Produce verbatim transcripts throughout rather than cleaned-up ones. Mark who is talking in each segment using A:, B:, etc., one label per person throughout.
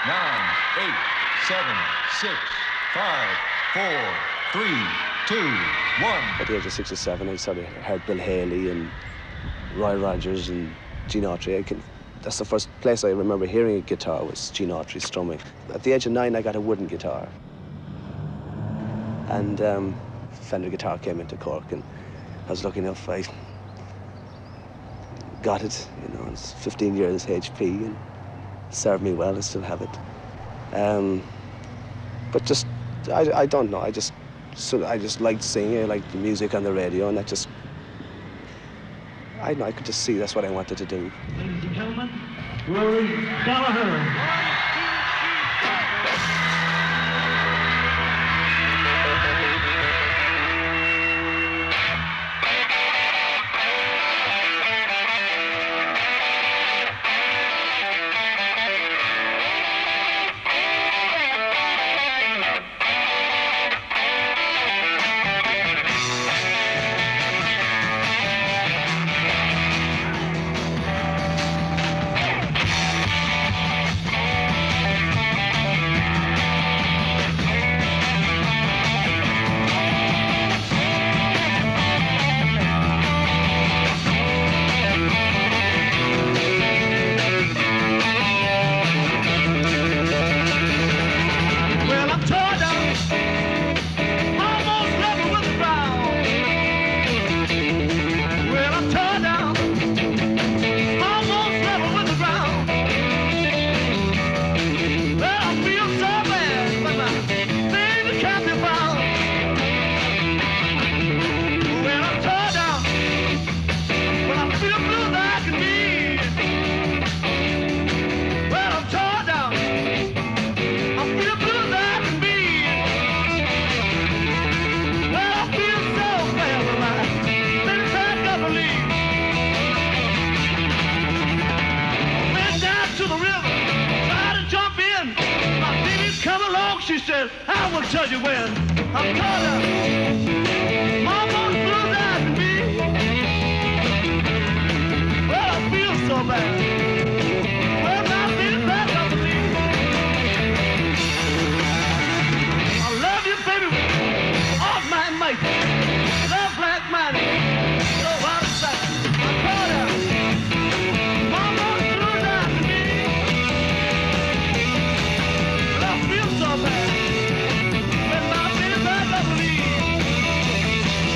A: nine, eight, seven, six, five, four, three, two, one.
B: At the age of six or seven, I sort of heard Bill Haley and Roy Rogers and Gene Autry. I can, that's the first place I remember hearing a guitar was Gene Autry strumming. At the age of nine, I got a wooden guitar. And um, Fender Guitar came into Cork, and I was lucky enough, I got it, you know, it's fifteen years H P, and served me well, I still have it. Um, but just, I, I don't know, I just, so I just liked singing, I liked the music on the radio, and I just, I know, I could just see that's what I wanted to do.
C: Ladies and gentlemen, Rory Gallagher. I will tell you when I'm caught up. Mama's blue eyes to me. Well, I feel so bad. Well, now I'm feeling back up to me. I love you, baby, off my mic. Love Black Mighty. So out of sight. I'm caught up. Mama's blue eyes to me. Well, I feel so bad.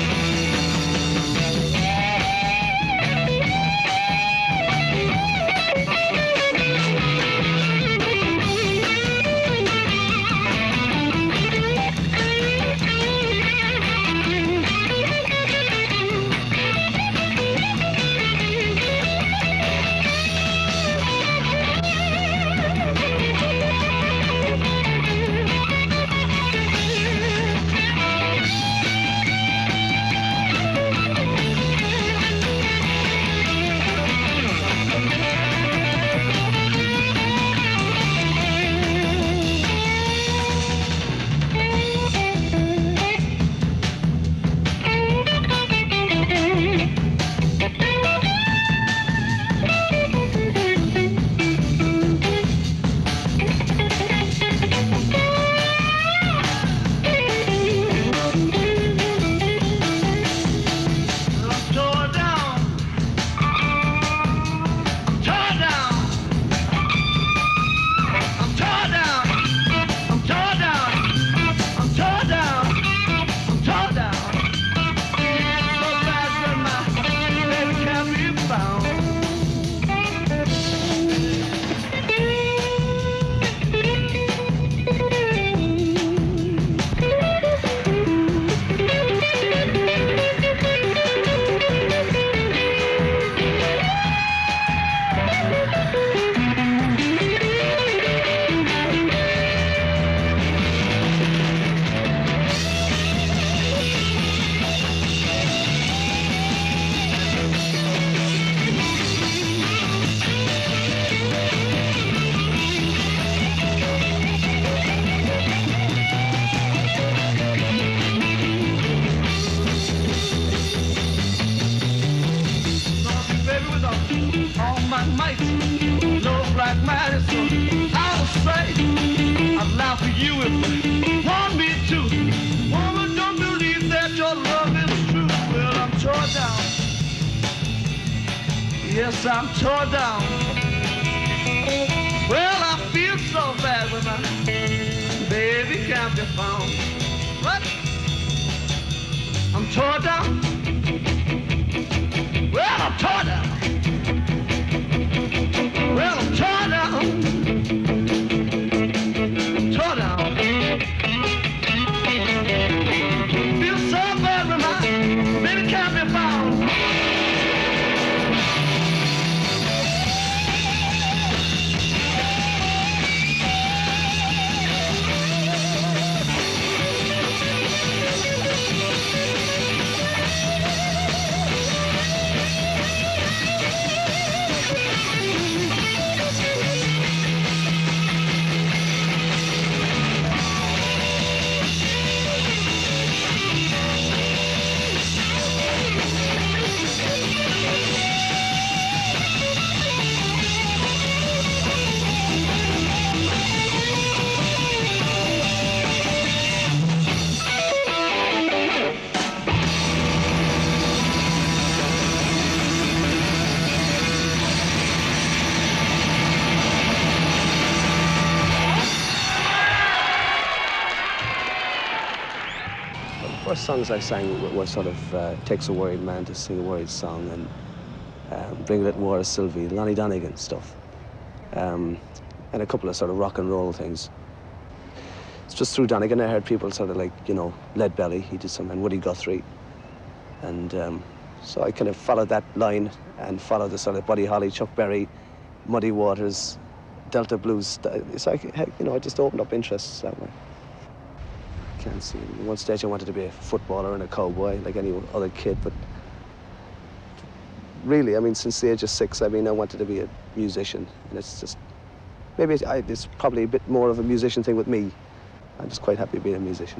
C: you if you want me to. Woman, don't believe that your love is true. Well, I'm tore down. Yes, I'm tore down. Well, I feel so bad when my baby can't be found. What? I'm tore down. Well, I'm tore down. Well, I'm tore down. Tore down. Feel so bad when my baby can't be found.
B: The first songs I sang were, were sort of uh, Takes a Worried Man to Sing a Worried Song, and um, Bring a Little Water, Sylvie, Lonnie Donegan stuff, um, and a couple of sort of rock and roll things. It's just through Donegan I heard people sort of like, you know, Lead Belly, he did some, and Woody Guthrie, and um, so I kind of followed that line and followed the sort of Buddy Holly, Chuck Berry, Muddy Waters, Delta Blues. So I, you know, I just opened up interests that way. Can't see. At one stage I wanted to be a footballer and a cowboy like any other kid, but really, I mean, since the age of six, I mean, I wanted to be a musician, and it's just, maybe it's, I, it's probably a bit more of a musician thing with me. I'm just quite happy being a musician.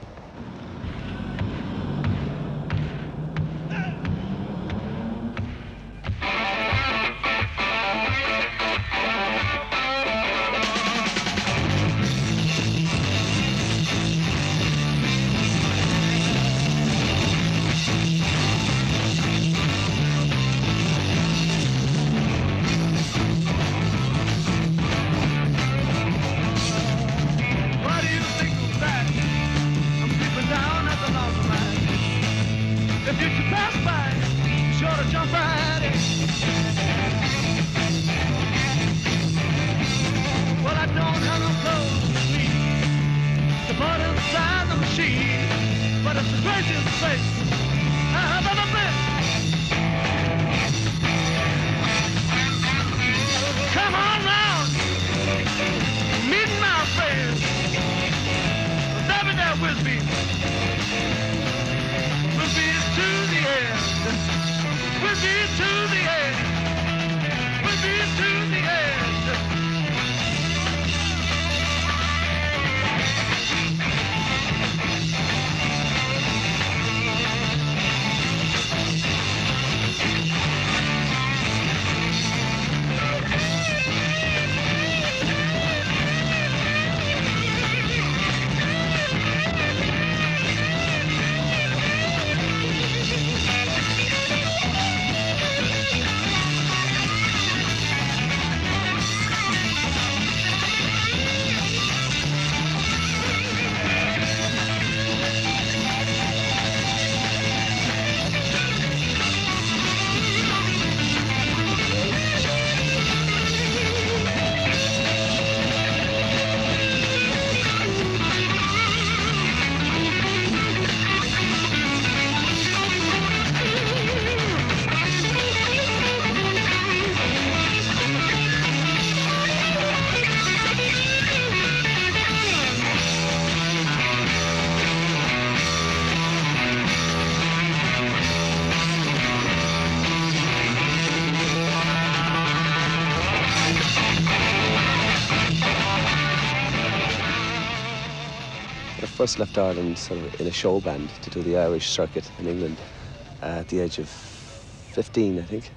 B: First left Ireland sort of in a show band to do the Irish circuit in England uh, at the age of fifteen, I think,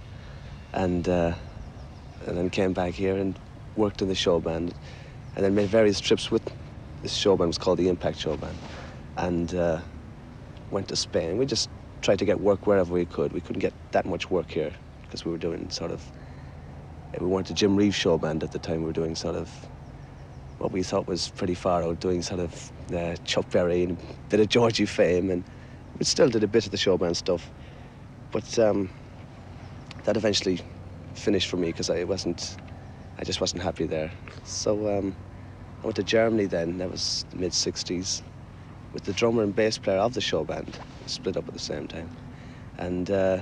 B: and uh, and then came back here and worked in the show band, and then made various trips with this show band was called the Impact Show Band, and uh, went to Spain. We just tried to get work wherever we could. We couldn't get that much work here because we were doing sort of, we weren't a Jim Reeves show band at the time. We were doing sort of what we thought was pretty far out, doing sort of uh, Chuck Berry and a bit of Georgie Fame, and we still did a bit of the show band stuff. But um, that eventually finished for me because I wasn't, I just wasn't happy there. So um, I went to Germany then. That was the mid sixties, with the drummer and bass player of the show band. We split up at the same time, and uh,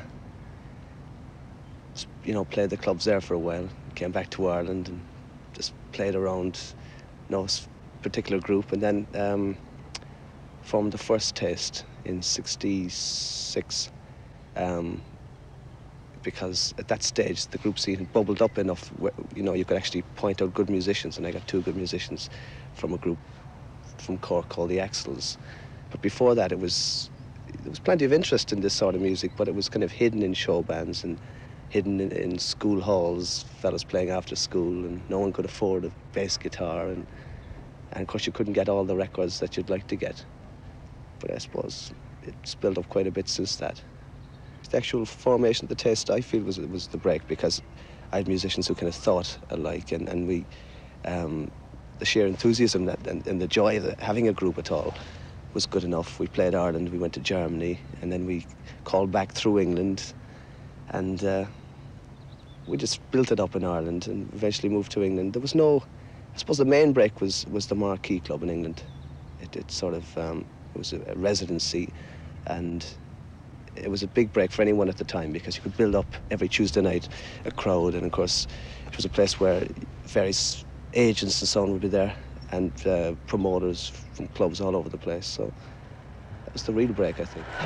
B: you know, played the clubs there for a while. Came back to Ireland and just played around no particular group, and then um, formed the First Taste in sixty-six. Um, because at that stage the group scene had bubbled up enough where, you know, you could actually point out good musicians, and I got two good musicians from a group from Cork called the Axles. But before that, it was there was plenty of interest in this sort of music, but it was kind of hidden in show bands and hidden in, in school halls, fellas playing after school, and no one could afford a bass guitar, and, and of course you couldn't get all the records that you'd like to get. But I suppose it's built up quite a bit since that. The actual formation of the Taste, I feel, was was the break, because I had musicians who kind of thought alike, and, and we, um, the sheer enthusiasm that, and, and the joy of having a group at all was good enough. We played Ireland, we went to Germany, and then we called back through England, and uh, we just built it up in Ireland and eventually moved to England. There was no, I suppose the main break was, was the Marquee Club in England. It, it sort of, um, it was a, a residency, and it was a big break for anyone at the time, because you could build up every Tuesday night a crowd, and of course it was a place where various agents and so on would be there, and uh, promoters from clubs all over the place. So that was the real break, I think.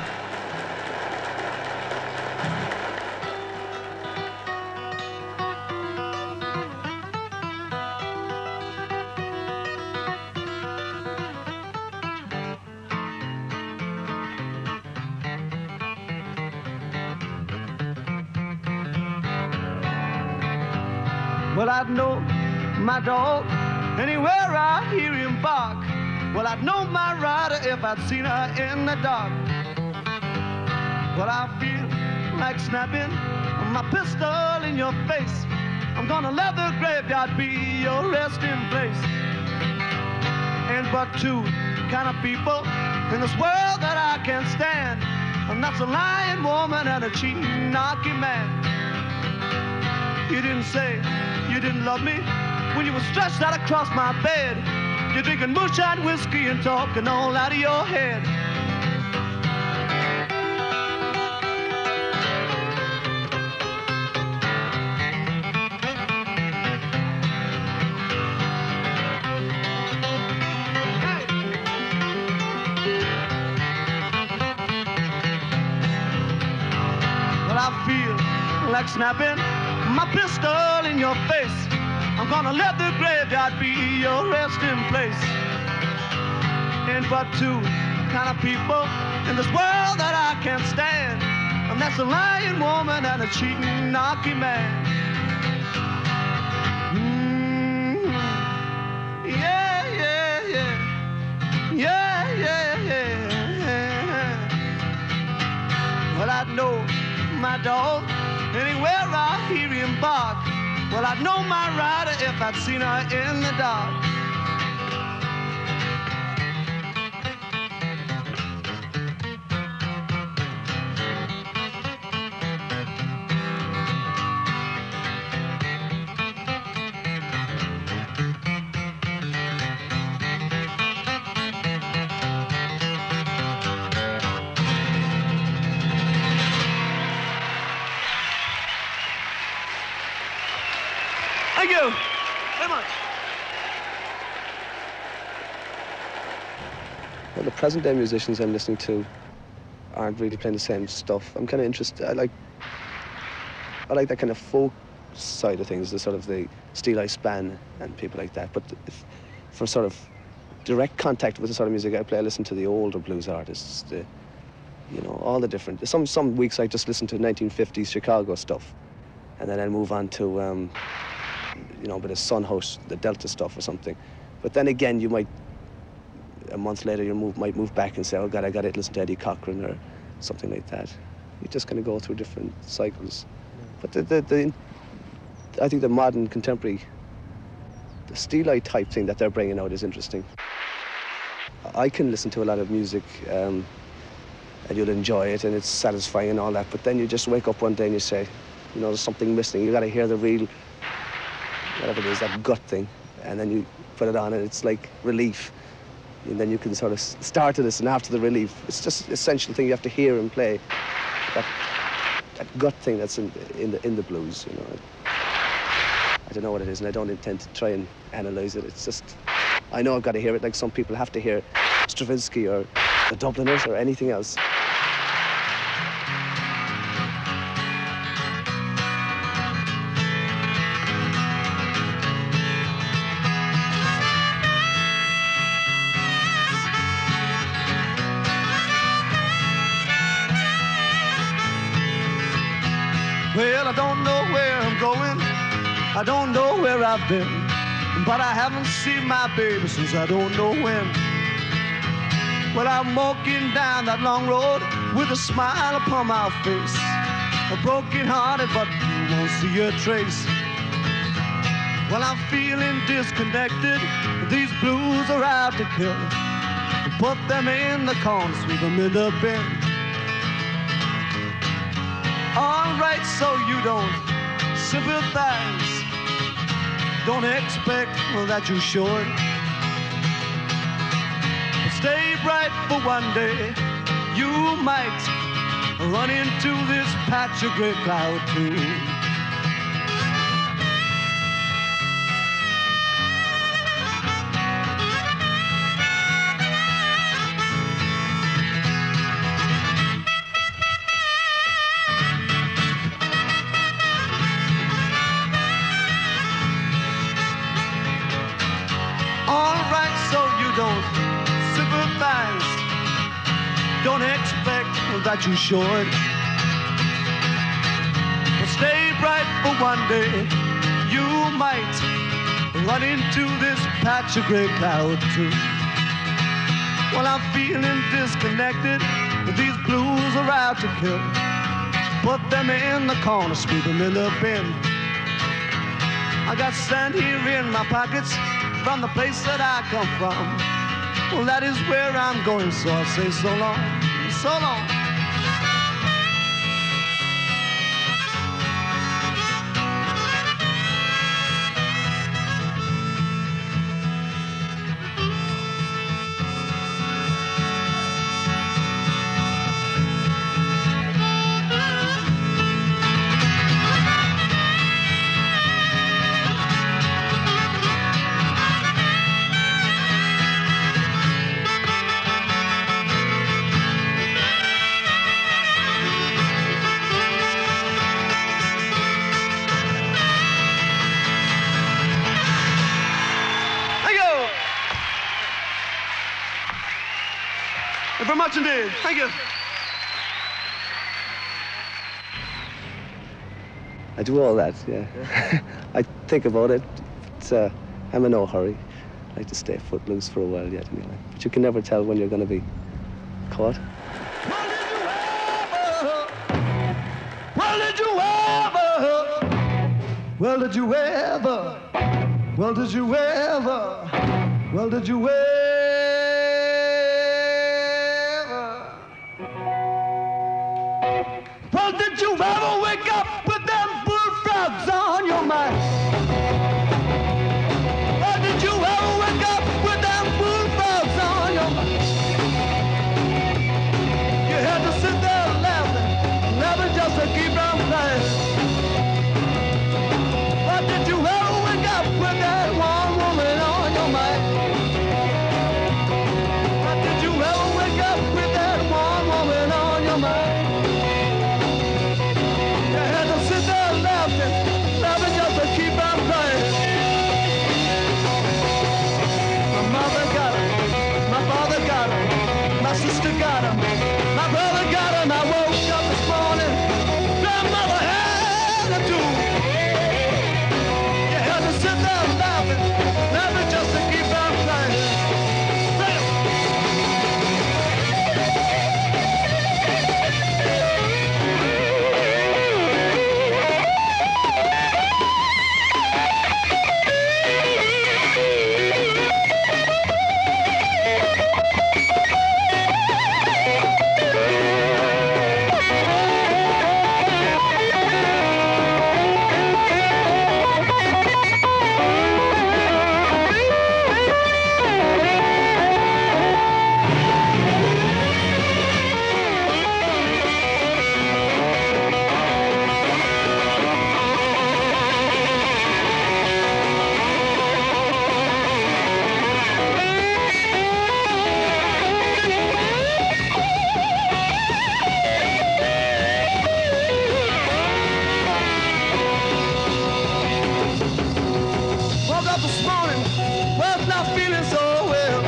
C: Well, I'd know my dog anywhere I hear him bark. Well, I'd know my rider if I'd seen her in the dark. Well, I feel like snapping my pistol in your face. I'm gonna let the graveyard be your resting place. Ain't but two kind of people in this world that I can't stand, and that's a lying woman and a cheating, knocky man. You didn't say you didn't love me when you were stretched out across my bed. You're drinking moonshine whiskey and talking all out of your head. Well, I feel like snapping my pistol in your face. I'm gonna let the graveyard be your resting place. Ain't but two kind of people in this world that I can't stand, and that's a lying woman and a cheating, knocky man. Mm-hmm. Yeah, yeah, yeah. Yeah, yeah, yeah. Well, I know my dog anywhere I hear him bark. Well, I'd know my rider if I'd seen her in the dark. Thank you very much.
B: Well, the present day musicians I'm listening to aren't really playing the same stuff. I'm kind of interested. I like, I like that kind of folk side of things, the sort of the Steel Eye Span and people like that. But if, for sort of direct contact with the sort of music I play, I listen to the older blues artists. The, you know, all the different. Some some weeks I just listen to nineteen fifties Chicago stuff, and then I move on to. Um, you know, a bit of Son House, the Delta stuff or something. But then again, you might a month later you move, might move back and say, oh God, I got to listen to Eddie Cochran or something like that. You're just going to go through different cycles. But the, the, the, I think the modern, contemporary, the Steelite type thing that they're bringing out is interesting. I can listen to a lot of music um, and you'll enjoy it and it's satisfying and all that, but then you just wake up one day and you say, you know, there's something missing. You got to hear the real, whatever it is, that gut thing, and then you put it on and it's like relief. And then you can sort of start to this and after the relief. It's just an essential thing you have to hear and play. That, that gut thing that's in, in, the, in the blues, you know. I don't know what it is and I don't intend to try and analyze it. It's just, I know I've got to hear it like some people have to hear Stravinsky or the Dubliners or anything else.
C: Well, I don't know where I'm going, I don't know where I've been, but I haven't seen my baby since I don't know when. Well, I'm walking down that long road with a smile upon my face, a broken hearted, but you won't see a trace. Well, I'm feeling disconnected, these blues are out to kill. Put them in the corner, sweep them in the bin. All right, so you don't sympathize, don't expect that you should. But stay bright for one day, you might run into this patch of gray cloud too. Don't expect that you should. But stay bright for one day, you might run into this patch of gray cloud too. Well, I'm feeling disconnected, these blues are out to kill. Put them in the corner, sweep them in the bin. I got sand here in my pockets from the place that I come from. Well, that is where I'm going, so I'll say so long, so long. Very much indeed. Thank you.
B: I do all that, yeah. yeah. I think about it. It's, uh, I'm in no hurry. I like to stay footloose for a while yet, anyway. But you can never tell when you're going to be caught.
C: Well, did you ever? Well, did you ever? Well, did you ever? Well, did you ever? Well, did you ever wake up with them bullfrogs on your mind? Well, did you ever wake up with them bullfrogs on your mind? You had to sit there laughing, laughing just to keep them playing. Well, did you ever wake up with that one woman on your mind? up this morning, was not feeling so well.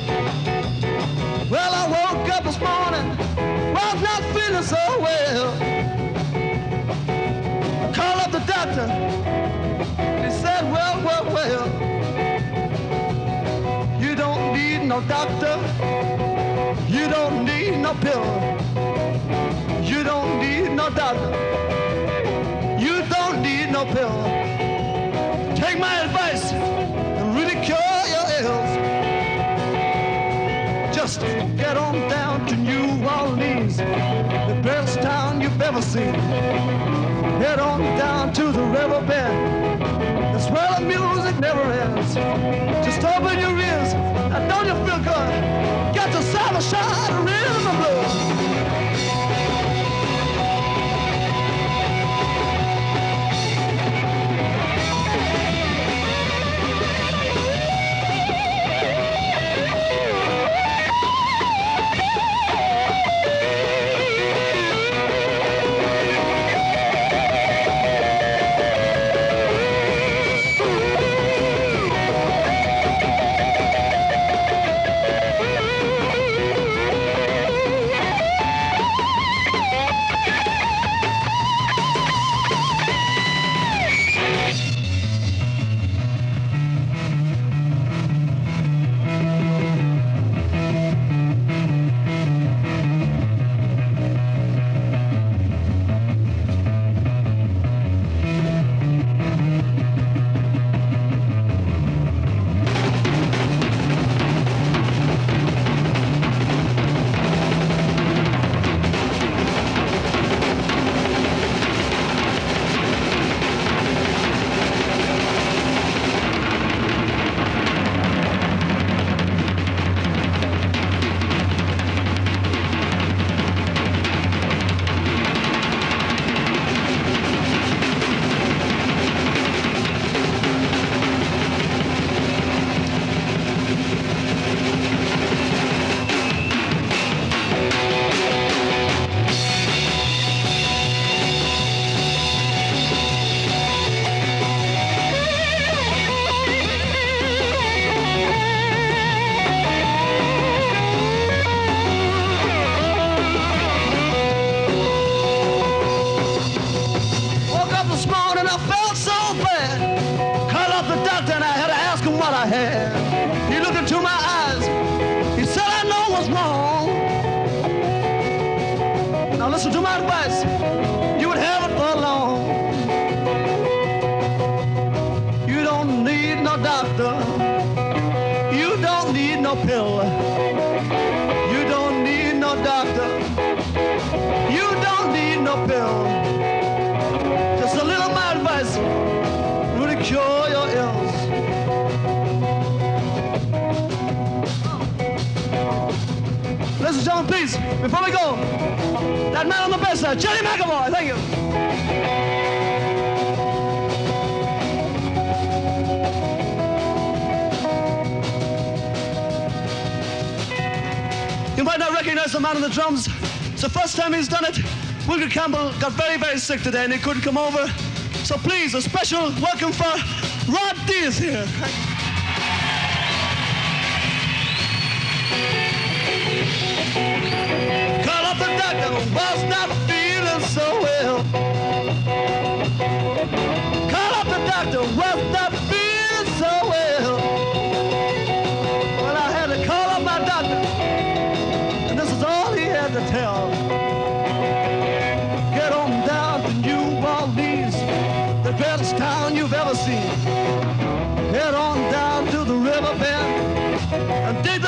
C: Well, I woke up this morning, was not feeling so well. I called up the doctor, he said, well, well, well, you don't need no doctor, you don't need no pill, you don't need no doctor, you don't need no pill. Take my advice and really cure your ills. Just get on down to New Orleans, the best town you've ever seen. Head on down to the river bend, that's where the music never ends. Just open your ears, and don't you feel good? Get yourself a shot of rhythm and blues. He looked into my eyes. He said, I know what's wrong. Now listen to my advice. You would have it for long. You don't need no doctor. You don't need no pill. You don't need no doctor. You don't need no pill. Just a little of my advice would cure your ills. Ladies and gentlemen, please, before we go, that man on the bass side, Johnny McAvoy, thank you. You might not recognize the man on the drums. It's the first time he's done it. Wilkie Campbell got very, very sick today and he couldn't come over. So please, a special welcome for Rod Diaz here. Call up the doctor, was not feeling so well. Call up the doctor, was not feeling so well. Well, I had to call up my doctor, and this is all he had to tell. Get on down to New Orleans, the greatest town you've ever seen. Head on down to the river bend and dig the